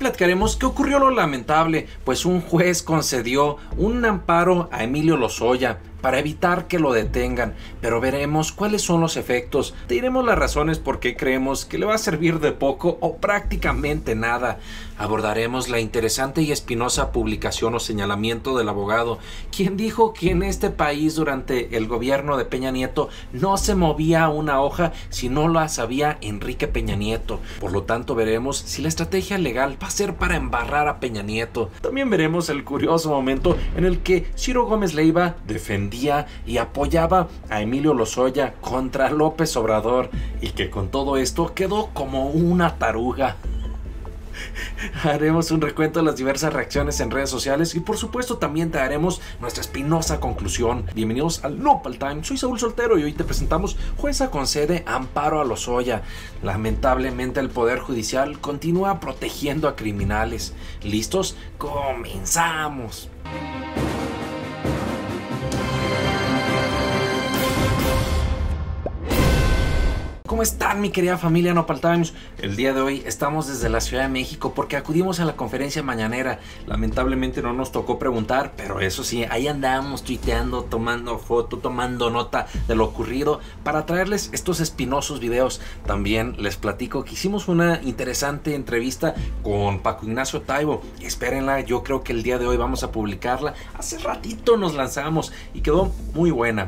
platicaremos que ocurrió lo lamentable, pues un juez concedió un amparo a Emilio Lozoya para evitar que lo detengan, pero veremos cuáles son los efectos. Te diremos las razones por qué creemos que le va a servir de poco o prácticamente nada. Abordaremos la interesante y espinosa publicación o señalamiento del abogado, quien dijo que en este país durante el gobierno de Peña Nieto no se movía una hoja si no la sabía Enrique Peña Nieto. Por lo tanto, veremos si la estrategia legal va a ser para embarrar a Peña Nieto. También veremos el curioso momento en el que Ciro Gómez Leiva defendía y apoyaba a Emilio Lozoya contra López Obrador, y que con todo esto quedó como una taruga. Haremos un recuento de las diversas reacciones en redes sociales y por supuesto también te daremos nuestra espinosa conclusión. Bienvenidos al Nopal Time, soy Saúl Soltero y hoy te presentamos: jueza concede amparo a Lozoya. Lamentablemente el Poder Judicial continúa protegiendo a criminales. ¿Listos? ¡Comenzamos! ¿Cómo están, mi querida familia Nopal Times? El día de hoy estamos desde la Ciudad de México porque acudimos a la conferencia mañanera. Lamentablemente no nos tocó preguntar, pero eso sí, ahí andamos tuiteando, tomando foto, tomando nota de lo ocurrido para traerles estos espinosos videos. También les platico que hicimos una interesante entrevista con Paco Ignacio Taibo. Espérenla, yo creo que el día de hoy vamos a publicarla. Hace ratito nos lanzamos y quedó muy buena.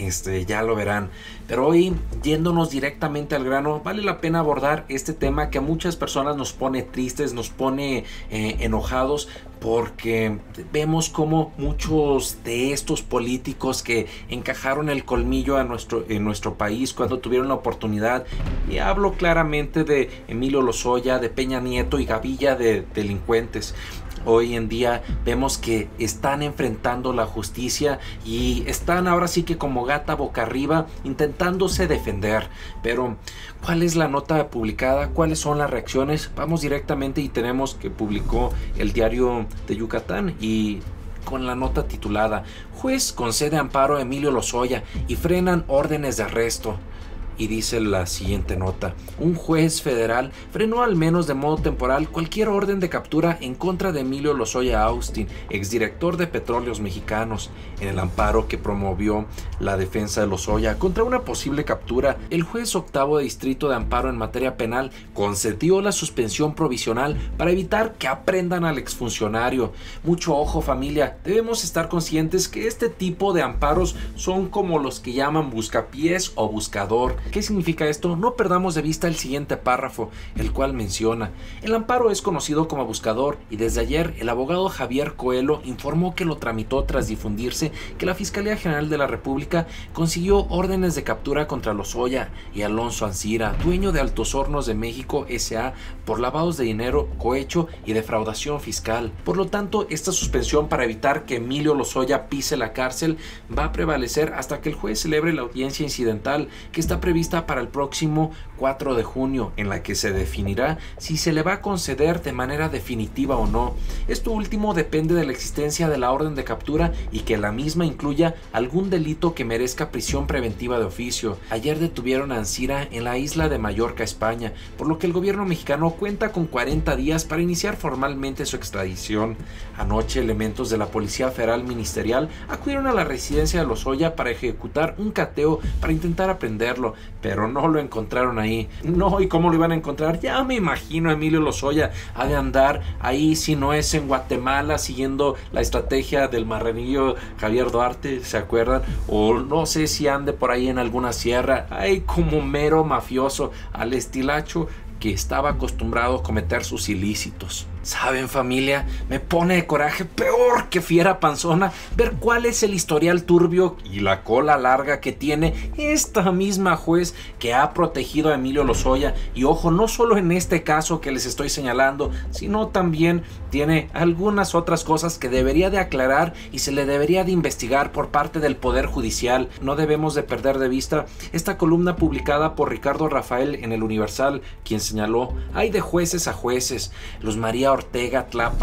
Ya lo verán. Pero hoy, yéndonos directamente al grano, vale la pena abordar este tema que a muchas personas nos pone tristes, nos pone enojados, porque vemos como muchos de estos políticos que encajaron el colmillo en nuestro país cuando tuvieron la oportunidad, y hablo claramente de Emilio Lozoya, de Peña Nieto y gavilla de delincuentes, hoy en día vemos que están enfrentando la justicia y están ahora sí que como gata boca arriba intentándose defender. Pero ¿cuál es la nota publicada? ¿Cuáles son las reacciones? Vamos directamente y tenemos que publicó el Diario de Yucatán y con la nota titulada: juez concede amparo a Emilio Lozoya y frenan órdenes de arresto. Y dice la siguiente nota: un juez federal frenó al menos de modo temporal cualquier orden de captura en contra de Emilio Lozoya Austin, exdirector de Petróleos Mexicanos. En el amparo que promovió la defensa de Lozoya contra una posible captura, el juez octavo de distrito de amparo en materia penal concedió la suspensión provisional para evitar que aprendan al exfuncionario. Mucho ojo, familia, debemos estar conscientes que este tipo de amparos son como los que llaman buscapiés o buscador. ¿Qué significa esto? No perdamos de vista el siguiente párrafo, el cual menciona: el amparo es conocido como buscador y desde ayer el abogado Javier Coelho informó que lo tramitó tras difundirse que la Fiscalía General de la República consiguió órdenes de captura contra Lozoya y Alonso Ancira, dueño de Altos Hornos de México S.A., por lavados de dinero, cohecho y defraudación fiscal. Por lo tanto, esta suspensión para evitar que Emilio Lozoya pise la cárcel va a prevalecer hasta que el juez celebre la audiencia incidental que está prevista para el próximo 4 de junio, en la que se definirá si se le va a conceder de manera definitiva o no. Esto último depende de la existencia de la orden de captura y que la misma incluya algún delito que merezca prisión preventiva de oficio. Ayer detuvieron a Ancira en la isla de Mallorca, España, por lo que el gobierno mexicano cuenta con 40 días para iniciar formalmente su extradición. Anoche, elementos de la Policía Federal Ministerial acudieron a la residencia de Lozoya para ejecutar un cateo para intentar aprenderlo, pero no lo encontraron ahí. No, ¿y cómo lo iban a encontrar? Ya me imagino a Emilio Lozoya ha de andar ahí, si no es en Guatemala, siguiendo la estrategia del marranillo Javier Duarte, ¿se acuerdan? O no sé si ande por ahí en alguna sierra, ahí como mero mafioso al estilacho que estaba acostumbrado a cometer sus ilícitos. ¿Saben, familia? Me pone de coraje peor que fiera panzona ver cuál es el historial turbio y la cola larga que tiene esta misma juez que ha protegido a Emilio Lozoya. Y ojo, no solo en este caso que les estoy señalando, sino también tiene algunas otras cosas que debería de aclarar y se le debería de investigar por parte del Poder Judicial. No debemos de perder de vista esta columna publicada por Ricardo Rafael en El Universal, quien señaló: hay de jueces a jueces. Luz María Ortega Tlapa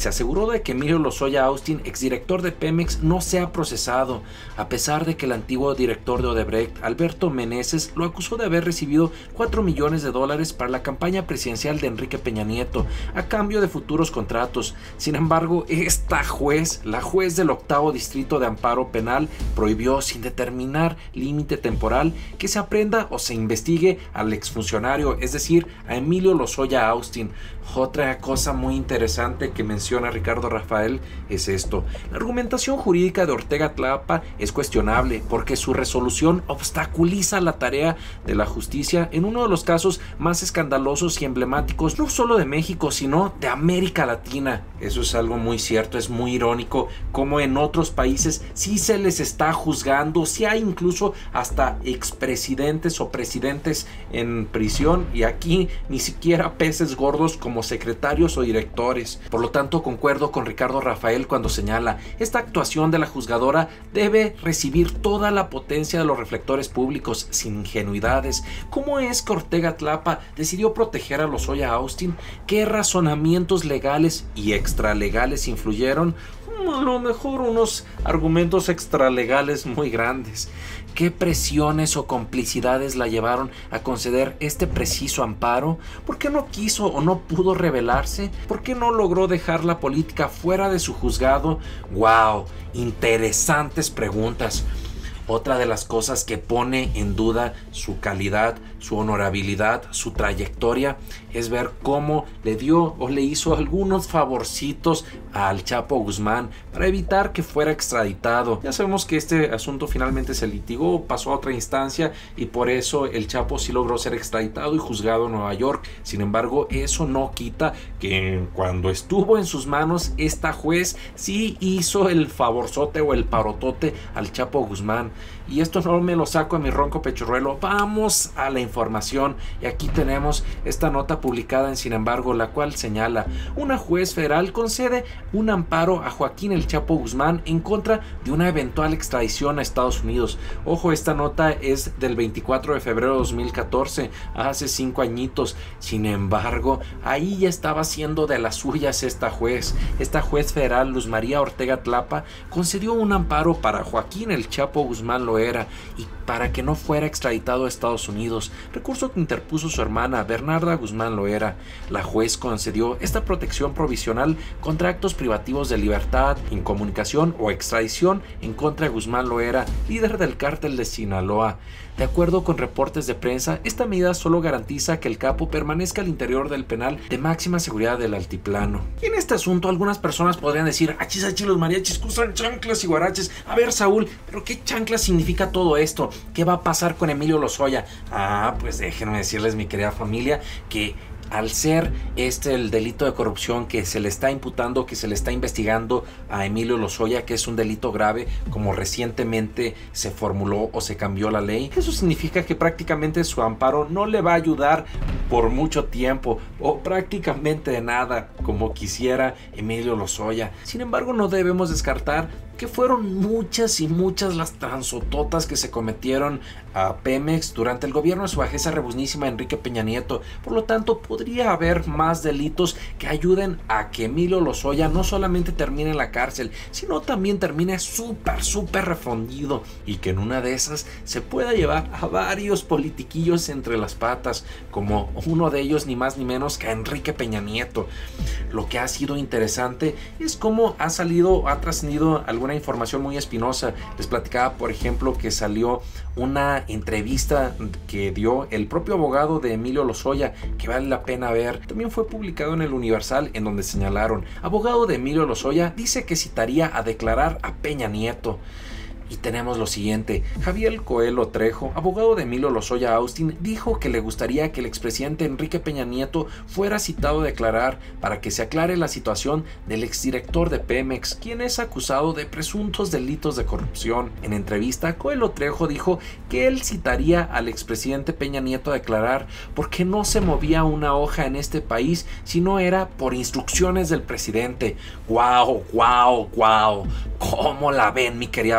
Se aseguró de que Emilio Lozoya Austin, exdirector de Pemex, no sea procesado, a pesar de que el antiguo director de Odebrecht, Alberto Meneses, lo acusó de haber recibido $4 millones para la campaña presidencial de Enrique Peña Nieto, a cambio de futuros contratos. Sin embargo, esta juez, la juez del 8º Distrito de Amparo Penal, prohibió sin determinar límite temporal que se aprenda o se investigue al exfuncionario, es decir, a Emilio Lozoya Austin. Otra cosa muy interesante que menciona Ricardo Rafael es esto: la argumentación jurídica de Ortega Tlapa es cuestionable porque su resolución obstaculiza la tarea de la justicia en uno de los casos más escandalosos y emblemáticos, no solo de México, sino de América Latina. Eso es algo muy cierto, es muy irónico como en otros países sí se les está juzgando, sí hay incluso hasta expresidentes o presidentes en prisión, y aquí ni siquiera peces gordos como secretarios o directores. Por lo tanto, concuerdo con Ricardo Rafael cuando señala: esta actuación de la juzgadora debe recibir toda la potencia de los reflectores públicos, sin ingenuidades. ¿Cómo es que Ortega Tlapa decidió proteger a Lozoya Austin? ¿Qué razonamientos legales y extralegales influyeron? A lo mejor unos argumentos extralegales muy grandes. ¿Qué presiones o complicidades la llevaron a conceder este preciso amparo? ¿Por qué no quiso o no pudo rebelarse? ¿Por qué no logró dejar la política fuera de su juzgado? ¡Wow! Interesantes preguntas. Otra de las cosas que pone en duda su calidad, su honorabilidad, su trayectoria, es ver cómo le dio o le hizo algunos favorcitos al Chapo Guzmán para evitar que fuera extraditado. Ya sabemos que este asunto finalmente se litigó, pasó a otra instancia, y por eso el Chapo sí logró ser extraditado y juzgado en Nueva York. Sin embargo, eso no quita que cuando estuvo en sus manos, esta juez sí hizo el favorzote o el parotote al Chapo Guzmán. Y esto no me lo saco de mi ronco pechorruelo. Vamos a la información, y aquí tenemos esta nota publicada en Sin Embargo, la cual señala: una juez federal concede un amparo a Joaquín El Chapo Guzmán en contra de una eventual extradición a Estados Unidos. Ojo, esta nota es del 24 de febrero de 2014, hace 5 añitos. Sin embargo, ahí ya estaba haciendo de las suyas esta juez. Esta juez federal, Luz María Ortega Tlapa, concedió un amparo para Joaquín El Chapo Guzmán Loera y para que no fuera extraditado a Estados Unidos, recurso que interpuso su hermana Bernarda Guzmán Loera. La juez concedió esta protección provisional contra actos privativos de libertad, incomunicación o extradición en contra de Guzmán Loera, líder del cártel de Sinaloa. De acuerdo con reportes de prensa, esta medida solo garantiza que el capo permanezca al interior del penal de máxima seguridad del altiplano. Y en este asunto algunas personas podrían decir: achis, achis, los mariachis usan chanclas y guaraches. A ver, Saúl, ¿pero qué chanclas significa todo esto? ¿Qué va a pasar con Emilio Lozoya? Pues déjenme decirles, mi querida familia, que al ser el delito de corrupción que se le está imputando, que se le está investigando a Emilio Lozoya, que es un delito grave, como recientemente se formuló o se cambió la ley, eso significa que prácticamente su amparo no le va a ayudar por mucho tiempo, o prácticamente de nada, como quisiera Emilio Lozoya. Sin embargo, no debemos descartar que fueron muchas y muchas las transototas que se cometieron a Pemex durante el gobierno de su bajeza rebuznísima Enrique Peña Nieto. Por lo tanto, podría haber más delitos que ayuden a que Emilio Lozoya no solamente termine en la cárcel, sino también termine súper refundido, y que en una de esas se pueda llevar a varios politiquillos entre las patas, como uno de ellos ni más ni menos que a Enrique Peña Nieto. Lo que ha sido interesante es cómo ha trascendido alguna información muy espinosa. Les platicaba, por ejemplo, que salió una entrevista que dio el propio abogado de Emilio Lozoya, que vale la pena ver. También fue publicado en el Universal, en donde señalaron: abogado de Emilio Lozoya dice que citaría a declarar a Peña Nieto. Y tenemos lo siguiente: Javier Coelho Trejo, abogado de Emilio Lozoya Austin, dijo que le gustaría que el expresidente Enrique Peña Nieto fuera citado a declarar para que se aclare la situación del exdirector de Pemex, quien es acusado de presuntos delitos de corrupción. En entrevista, Coelho Trejo dijo que él citaría al expresidente Peña Nieto a declarar porque no se movía una hoja en este país si no era por instrucciones del presidente. ¡Guau! ¿Cómo la ven, mi querida familia?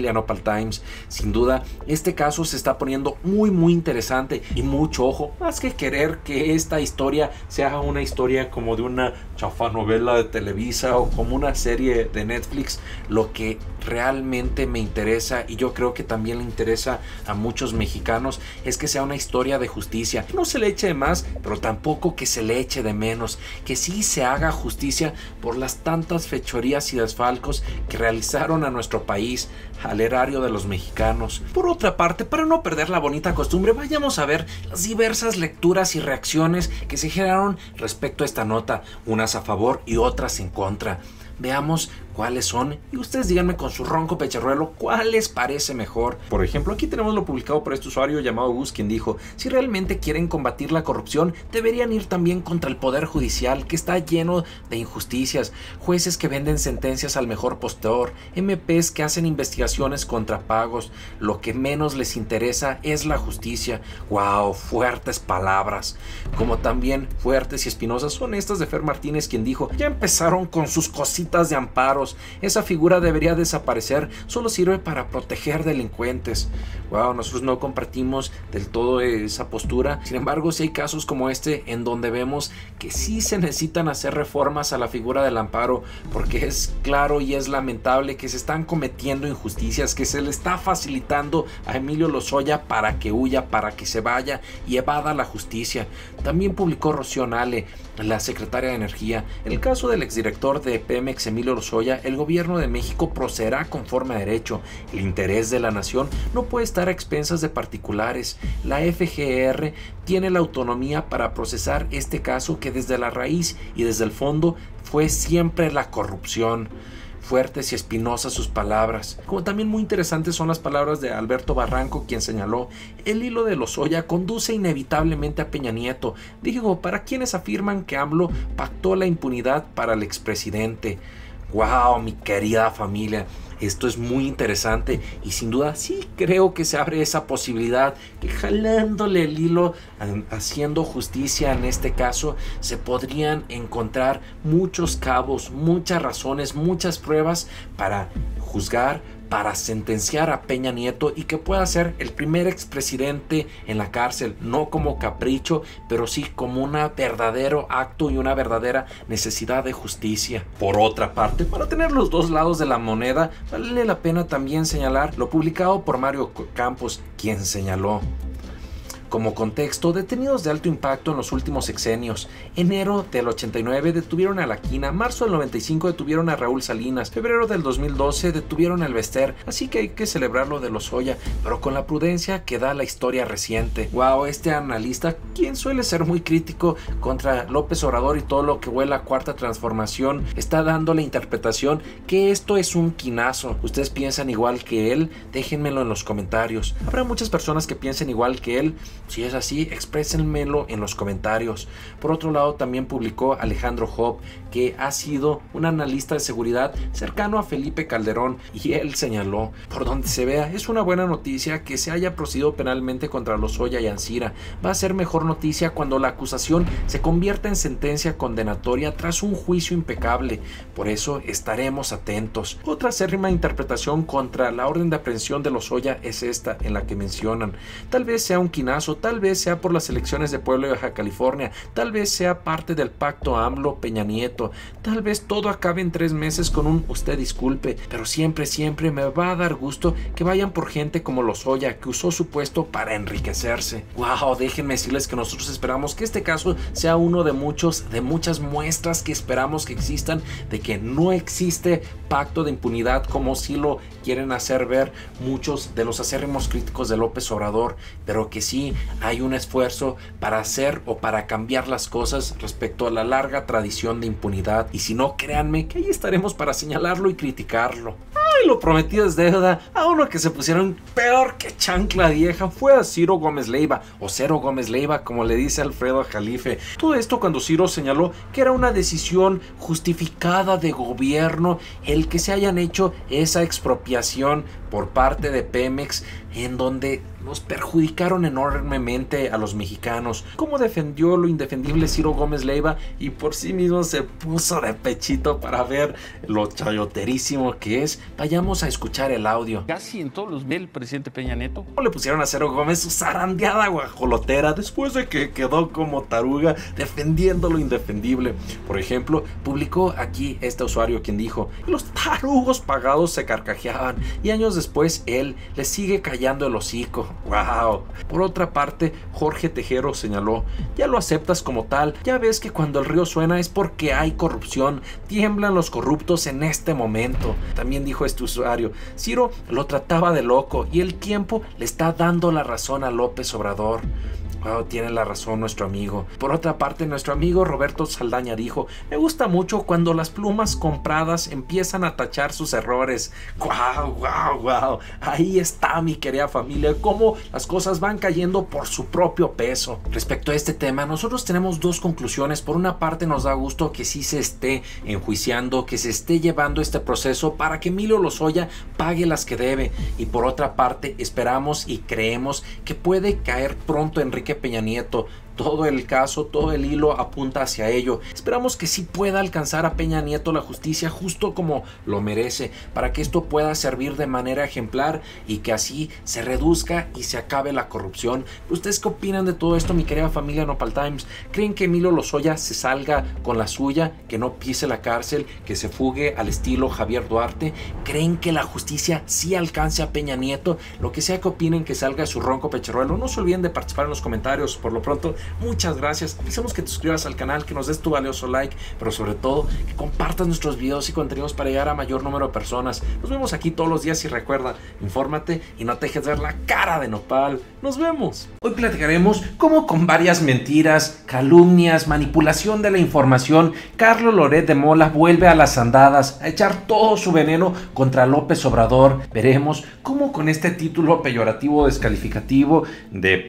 familia Nopal Times. Sin duda, este caso se está poniendo muy interesante y mucho ojo, más que querer que esta historia sea una historia como de una chafa novela de Televisa o como una serie de Netflix. Lo que realmente me interesa, y yo creo que también le interesa a muchos mexicanos, es que sea una historia de justicia. No se le eche de más, pero tampoco que se le eche de menos. Que sí se haga justicia por las tantas fechorías y desfalcos que realizaron a nuestro país, al erario de los mexicanos. Por otra parte, para no perder la bonita costumbre, vayamos a ver las diversas lecturas y reacciones que se generaron respecto a esta nota, unas a favor y otras en contra. Veamos cuáles son y ustedes díganme con su ronco pecharruelo cuál les parece mejor. Por ejemplo, aquí tenemos lo publicado por este usuario llamado Gus, quien dijo: si realmente quieren combatir la corrupción, deberían ir también contra el poder judicial, que está lleno de injusticias, jueces que venden sentencias al mejor postor, MPs que hacen investigaciones contra pagos. Lo que menos les interesa es la justicia. Wow, fuertes palabras. Como también fuertes y espinosas son estas de Fer Martínez, quien dijo: ya empezaron con sus cositas de amparos. Esa figura debería desaparecer, solo sirve para proteger delincuentes. Wow, nosotros no compartimos del todo esa postura. Sin embargo, sí hay casos como este en donde vemos que sí se necesitan hacer reformas a la figura del amparo, porque es claro y es lamentable que se están cometiendo injusticias, que se le está facilitando a Emilio Lozoya para que huya, para que se vaya y evada la justicia. También publicó Rocío Nale, la secretaria de Energía: en el caso del exdirector de Pemex, Emilio Lozoya, el gobierno de México procederá conforme a derecho. El interés de la nación no puede estar a expensas de particulares. La FGR tiene la autonomía para procesar este caso, que desde la raíz y desde el fondo fue siempre la corrupción. Fuertes y espinosas sus palabras. Como también muy interesantes son las palabras de Alberto Barranco, quien señaló: el hilo de Lozoya conduce inevitablemente a Peña Nieto. Digo, para quienes afirman que AMLO pactó la impunidad para el expresidente. Wow, mi querida familia, esto es muy interesante y sin duda sí creo que se abre esa posibilidad que, jalándole el hilo, haciendo justicia en este caso, se podrían encontrar muchos cabos, muchas razones, muchas pruebas para juzgar, para sentenciar a Peña Nieto, y que pueda ser el primer expresidente en la cárcel, no como capricho, pero sí como un verdadero acto y una verdadera necesidad de justicia. Por otra parte, para tener los dos lados de la moneda, vale la pena también señalar lo publicado por Mario Campos, quien señaló: como contexto, detenidos de alto impacto en los últimos sexenios. Enero del 89 detuvieron a La Quina, marzo del 95 detuvieron a Raúl Salinas, febrero del 2012 detuvieron a Elvester, así que hay que celebrar lo de Lozoya, pero con la prudencia que da la historia reciente. Wow, este analista, quien suele ser muy crítico contra López Obrador y todo lo que huele a cuarta transformación, está dando la interpretación que esto es un quinazo. ¿Ustedes piensan igual que él? Déjenmelo en los comentarios. Habrá muchas personas que piensen igual que él. Si es así, exprésenmelo en los comentarios. Por otro lado, también publicó Alejandro Job, que ha sido un analista de seguridad cercano a Felipe Calderón, y él señaló: por donde se vea, es una buena noticia que se haya procedido penalmente contra Lozoya y Ancira. Va a ser mejor noticia cuando la acusación se convierta en sentencia condenatoria tras un juicio impecable. Por eso estaremos atentos. Otra acérrima interpretación contra la orden de aprehensión de Lozoya es esta, en la que mencionan: tal vez sea un quinazo, tal vez sea por las elecciones de Puebla y Baja California, tal vez sea parte del pacto AMLO-Peña Nieto, tal vez todo acabe en 3 meses con un usted disculpe, pero siempre me va a dar gusto que vayan por gente como Lozoya, que usó su puesto para enriquecerse. Wow, déjenme decirles que nosotros esperamos que este caso sea uno de muchas muestras que esperamos que existan, de que no existe pacto de impunidad como si lo quieren hacer ver muchos de los acérrimos críticos de López Obrador, pero que sí hay un esfuerzo para hacer o para cambiar las cosas respecto a la larga tradición de impunidad. Y si no, créanme que ahí estaremos para señalarlo y criticarlo. Ay, lo prometido es deuda. A uno que se pusieron peor que chancla vieja fue a Ciro Gómez Leiva, o Cero Gómez Leiva, como le dice Alfredo Jalife. Todo esto cuando Ciro señaló que era una decisión justificada de gobierno el que se hayan hecho esa expropiación por parte de Pemex, en donde nos perjudicaron enormemente a los mexicanos. Cómo defendió lo indefendible Ciro Gómez Leiva y por sí mismo se puso de pechito para ver lo chayoterísimo que es. Vayamos a escuchar el audio. Casi en todos los del presidente Peña Nieto. ¿Cómo le pusieron a Ciro Gómez su zarandeada guajolotera después de que quedó como taruga defendiendo lo indefendible? Por ejemplo, publicó aquí este usuario quien dijo: los tarugos pagados se carcajeaban, y años después él le sigue callando el hocico. ¡Wow! Por otra parte, Jorge Tejero señaló: ya lo aceptas como tal, ya ves que cuando el río suena es porque hay corrupción, tiemblan los corruptos en este momento. También dijo este usuario: Ciro lo trataba de loco y el tiempo le está dando la razón a López Obrador. Wow, tiene la razón nuestro amigo. Por otra parte, nuestro amigo Roberto Saldaña dijo: me gusta mucho cuando las plumas compradas empiezan a tachar sus errores. Wow. Ahí está, mi querida familia, cómo las cosas van cayendo por su propio peso. Respecto a este tema, nosotros tenemos dos conclusiones. Por una parte, nos da gusto que sí se esté enjuiciando, que se esté llevando este proceso para que Emilio Lozoya pague las que debe. Y por otra parte, esperamos y creemos que puede caer pronto Enrique Peña Nieto. Todo el caso, todo el hilo apunta hacia ello. Esperamos que sí pueda alcanzar a Peña Nieto la justicia justo como lo merece, para que esto pueda servir de manera ejemplar y que así se reduzca y se acabe la corrupción. ¿Ustedes qué opinan de todo esto, mi querida familia Nopal Times? ¿Creen que Emilio Lozoya se salga con la suya, que no pise la cárcel, que se fugue al estilo Javier Duarte? ¿Creen que la justicia sí alcance a Peña Nieto? Lo que sea que opinen, que salga su ronco pecherruelo. No se olviden de participar en los comentarios. Por lo pronto, muchas gracias. Avisamos que te suscribas al canal, que nos des tu valioso like, pero sobre todo que compartas nuestros videos y contenidos para llegar a mayor número de personas. Nos vemos aquí todos los días y recuerda, infórmate y no te dejes ver la cara de nopal. Nos vemos. Hoy platicaremos cómo con varias mentiras, calumnias, manipulación de la información, Carlos Loret de Mola vuelve a las andadas a echar todo su veneno contra López Obrador. Veremos cómo con este título peyorativo descalificativo de